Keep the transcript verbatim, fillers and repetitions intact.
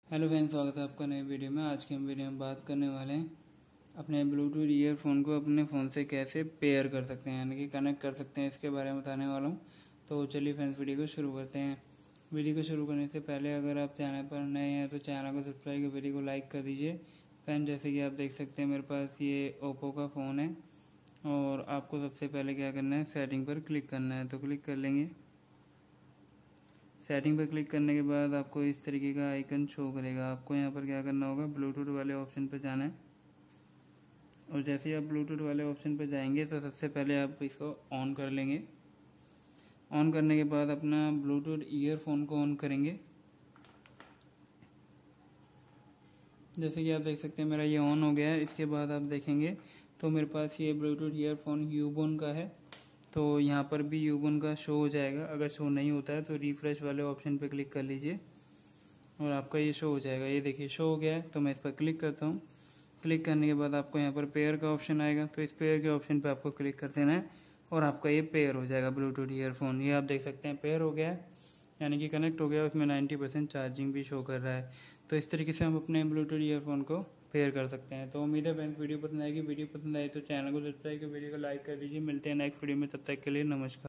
Hello friends, स्वागत है आपका नए वीडियो में। आज की हम वीडियो में बात करने वाले हैं अपने ब्लूटूथ ईयरफोन को अपने फ़ोन से कैसे पेयर कर सकते हैं, यानी कि कनेक्ट कर सकते हैं। इसके बारे में बताने वाला हूँ। तो चलिए फ्रेंड्स, वीडियो को शुरू करते हैं। वीडियो को शुरू करने से पहले अगर आप चैनल पर नए हैं तो चैनल को सब्सक्राइब कर वीडियो को लाइक कर दीजिए। फ्रेंड, जैसे कि आप देख सकते हैं मेरे पास ये ओप्पो का फ़ोन है और आपको सबसे पहले क्या करना है, सेटिंग पर क्लिक करना है। तो क्लिक कर लेंगे। सेटिंग पर क्लिक करने के बाद आपको इस तरीके का आइकन शो करेगा। आपको यहाँ पर क्या करना होगा, ब्लूटूथ वाले ऑप्शन पर जाना है। और जैसे ही आप ब्लूटूथ वाले ऑप्शन पर जाएंगे तो सबसे पहले आप इसको ऑन कर लेंगे। ऑन करने के बाद अपना ब्लूटूथ ईयरफोन को ऑन करेंगे। जैसे कि आप देख सकते हैं मेरा ये ऑन हो गया है। इसके बाद आप देखेंगे तो मेरे पास ये ब्लूटूथ ईयरफोन यूबोन का है। तो यहाँ पर भी यूबोन का शो हो जाएगा। अगर शो नहीं होता है तो रिफ्रेश वाले ऑप्शन पर क्लिक कर लीजिए और आपका ये शो हो जाएगा। ये देखिए शो हो गया है। तो मैं इस पर क्लिक करता हूँ। क्लिक करने के बाद आपको यहाँ पर पेयर का ऑप्शन आएगा। तो इस पेयर के ऑप्शन पर आपको क्लिक कर देना है और आपका ये पेयर हो जाएगा ब्लूटूथ ईयरफोन। ये आप देख सकते हैं पेयर हो गया है, यानी कि कनेक्ट हो गया। उसमें नाइन्टी परसेंट चार्जिंग भी शो कर रहा है। तो इस तरीके से हम अपने ब्लूटूथ ईयरफोन को पेयर कर सकते हैं। तो उम्मीद है फ्रेंड्स वीडियो पसंद आएगी। वीडियो पसंद आए तो चैनल को सब्सक्राइब कर वीडियो को लाइक कर दीजिए। मिलते हैं नेक्स्ट वीडियो में, तब तक के लिए नमस्कार।